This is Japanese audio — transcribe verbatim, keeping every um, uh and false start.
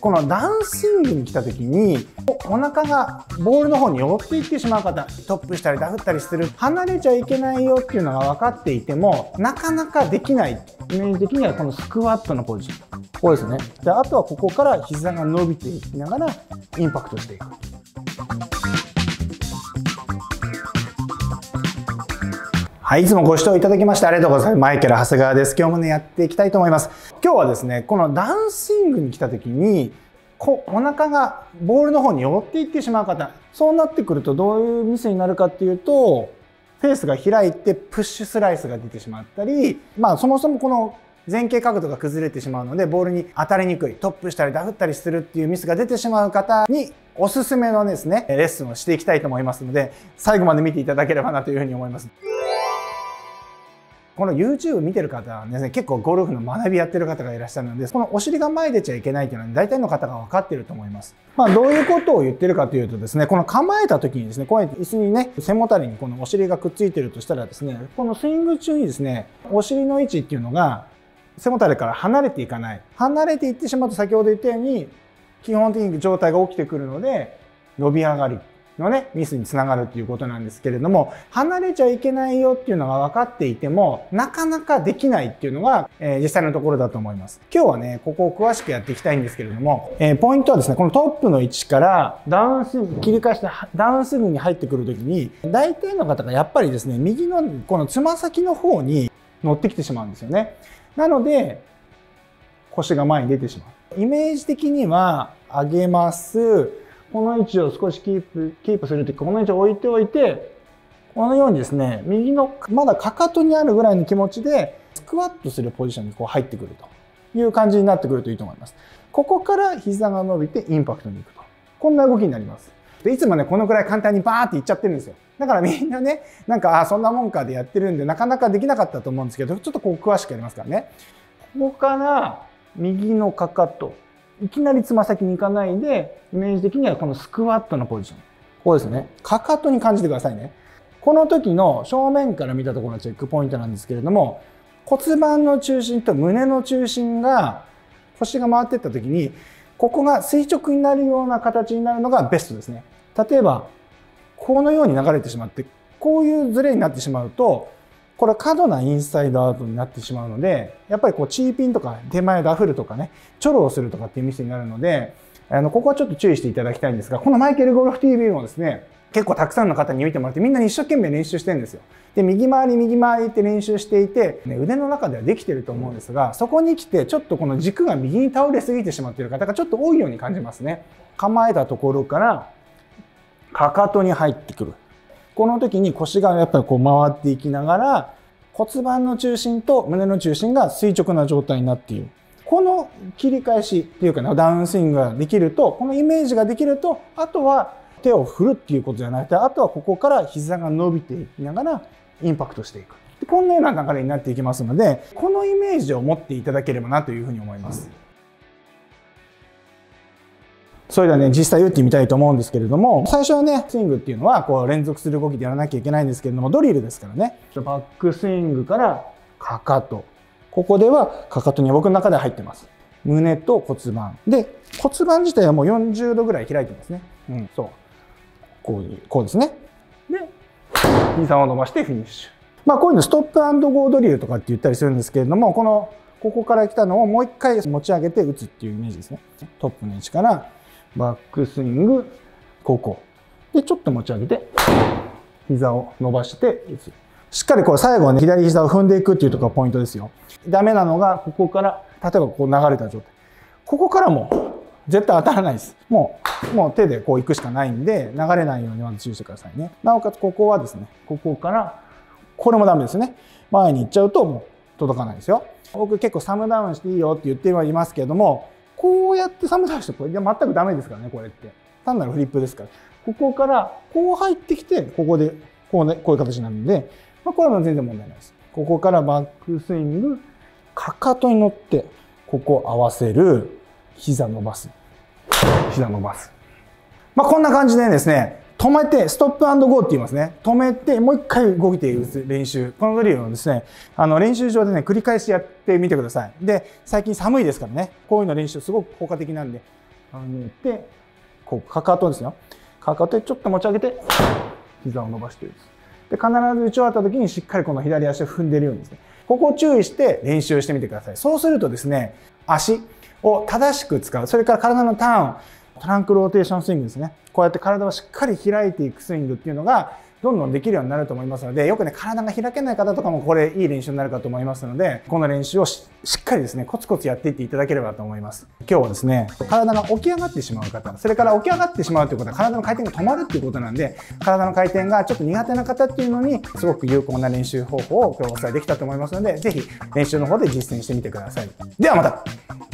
このダウンスイングに来た時にお腹がボールの方に寄っていってしまう方、トップしたりダフったりする、離れちゃいけないよっていうのが分かっていてもなかなかできない、イメージ的にはこのスクワットのポジション、ここですね。であとはここから膝が伸びていきながらインパクトしていく。はい、いつもご視聴いただきましてありがとうございます。マイケル長谷川です。今日もねやっていきたいと思います。今日はですね、このダウンスイングに来た時にこお腹がボールの方に寄っていってしまう方、そうなってくるとどういうミスになるかっていうと、フェースが開いてプッシュスライスが出てしまったり、まあそもそもこの前傾角度が崩れてしまうのでボールに当たりにくい、トップしたりダフったりするっていうミスが出てしまう方におすすめのですねレッスンをしていきたいと思いますので、最後まで見ていただければなというふうに思います。この YouTube 見てる方はですね、結構ゴルフの学びやってる方がいらっしゃるので、このお尻が前出ちゃいけないっていうのは大体の方が分かっていると思います。まあどういうことを言ってるかというとですね、この構えた時にですね、こうやって椅子にね、背もたれにこのお尻がくっついてるとしたらですね、このスイング中にですね、お尻の位置っていうのが背もたれから離れていかない。離れていってしまうと先ほど言ったように、基本的に状態が起きてくるので、伸び上がりのね、ミスにつながるっていうことなんですけれども、離れちゃいけないよっていうのが分かっていても、なかなかできないっていうのが、えー、実際のところだと思います。今日はね、ここを詳しくやっていきたいんですけれども、えー、ポイントはですね、このトップの位置からダウンスイング、切り返してダウンスイングに入ってくるときに、大体の方がやっぱりですね、右のこのつま先の方に乗ってきてしまうんですよね。なので、腰が前に出てしまう。イメージ的には、上げます。この位置を少しキープ、キープするとき、この位置を置いておいて、このようにですね、右のまだかかとにあるぐらいの気持ちで、スクワットするポジションにこう入ってくるという感じになってくるといいと思います。ここから膝が伸びてインパクトに行くと。こんな動きになります。でいつもね、このくらい簡単にバーっていっちゃってるんですよ。だからみんなね、なんか、あ、そんなもんかでやってるんで、なかなかできなかったと思うんですけど、ちょっとこう詳しくやりますからね。ここから右のかかと。いきなりつま先に行かないで、イメージ的にはこのスクワットのポジション。ここですね。かかとに感じてくださいね。この時の正面から見たところのチェックポイントなんですけれども、骨盤の中心と胸の中心が、腰が回っていった時に、ここが垂直になるような形になるのがベストですね。例えば、このように流れてしまって、こういうズレになってしまうと、これは過度なインサイドアウトになってしまうので、やっぱりこうチーピンとか手前ダフルとかね、チョロをするとかっていうミスになるので、あの、ここはちょっと注意していただきたいんですが、このマイケルゴルフ ティーブイ もですね、結構たくさんの方に見てもらってみんなに一生懸命練習してるんですよ。で、右回り右回りって練習していて、ね、腕の中ではできてると思うんですが、そこに来てちょっとこの軸が右に倒れすぎてしまっている方がちょっと多いように感じますね。構えたところからかかとに入ってくる。この時に腰がやっぱりこう回っていきながら、骨盤の中心と胸の中心が垂直な状態になっている。この切り返しっていうかな、ダウンスイングができると、このイメージができると、あとは手を振るっていうことじゃなくて、あとはここから膝が伸びていきながらインパクトしていく。こんなような流れになっていきますので、このイメージを持っていただければなというふうに思います。それではね、実際打ってみたいと思うんですけれども、最初はね、スイングっていうのはこう連続する動きでやらなきゃいけないんですけれども、ドリルですからね、バックスイングからかかと。ここではかかとに僕の中で入ってます。胸と骨盤。で、骨盤自体はもうよんじゅうどぐらい開いてますね。うん、そう。こういう、こうですね。で、膝を伸ばしてフィニッシュ。まあこういうのストップ&ゴードリルとかって言ったりするんですけれども、この、ここから来たのをもう一回持ち上げて打つっていうイメージですね。トップの位置から、バックスイング、ここ。で、ちょっと持ち上げて、膝を伸ばして打つ。しっかりこう最後はね、左膝を踏んでいくっていうところがポイントですよ。ダメなのが、ここから、例えばこう流れた状態。ここからも絶対当たらないです。もう、もう手でこう行くしかないんで、流れないようにまず注意してくださいね。なおかつここはですね、ここから、これもダメですね。前に行っちゃうともう届かないですよ。僕結構サムダウンしていいよって言ってはいますけれども、こうやってサムダウンしてこれ、いや全くダメですからね、これって。単なるフリップですから。ここからこう入ってきて、ここで、こうね、こういう形になるんで、まあ、これは全然問題ないです。ここからバックスイング、かかとに乗って、ここ合わせる、膝伸ばす。膝伸ばす。まあ、こんな感じでですね、止めて、ストップ&ゴーって言いますね。止めて、もう一回動いて打つ練習。このドリルをですね、あの練習場でね、繰り返しやってみてください。で、最近寒いですからね、こういうの練習すごく効果的なんで、 上げて、こう、かかとですよ。かかとでちょっと持ち上げて、膝を伸ばしてるんです。で、必ず打ち終わった時にしっかりこの左足を踏んでるようにですね。ここを注意して練習してみてください。そうするとですね、足を正しく使う。それから体のターン、トランクローテーションスイングですね。こうやって体をしっかり開いていくスイングっていうのが、どんどんできるようになると思いますので、よくね、体が開けない方とかもこれいい練習になるかと思いますので、この練習を し, しっかりですね、コツコツやっていっていただければと思います。今日はですね、体が起き上がってしまう方、それから起き上がってしまうということは体の回転が止まるっていうことなんで、体の回転がちょっと苦手な方っていうのに、すごく有効な練習方法を今日お伝えできたと思いますので、ぜひ練習の方で実践してみてください。ではまた。